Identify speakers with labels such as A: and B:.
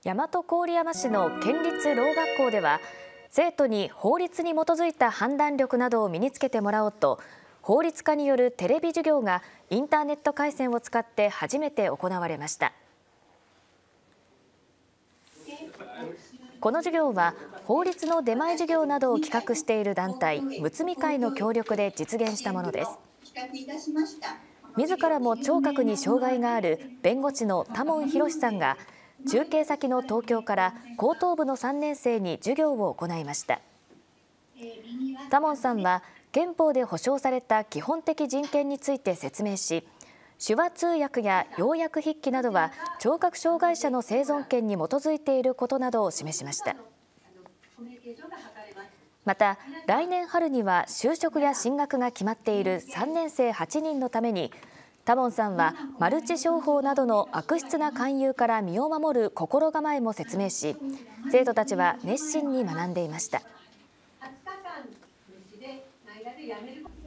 A: 大和郡山市の県立ろう学校では、生徒に法律に基づいた判断力などを身につけてもらおうと、法律家によるテレビ授業がインターネット回線を使って初めて行われました。この授業は法律の出前授業などを企画している団体むつみ会の協力で実現したものです。自らも聴覚に障害がある弁護士の多聞博さんが中継先の東京から高等部の3年生に授業を行いました。多聞さんは憲法で保障された基本的人権について説明し、手話通訳や要約筆記などは聴覚障害者の生存権に基づいていることなどを示しました。また、来年春には就職や進学が決まっている3年生8人のために、多聞さんはマルチ商法などの悪質な勧誘から身を守る心構えも説明し、生徒たちは熱心に学んでいました。